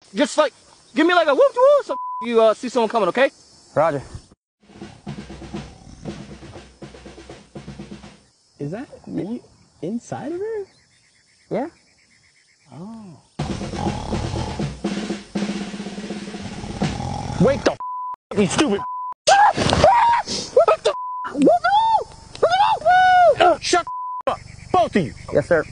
just like, give me like a whoop whoop so you see someone coming, okay? Roger. Is that me inside of her? Yeah. Oh. Wake the you stupid. What the? Shut up, both of you. Yes, sir.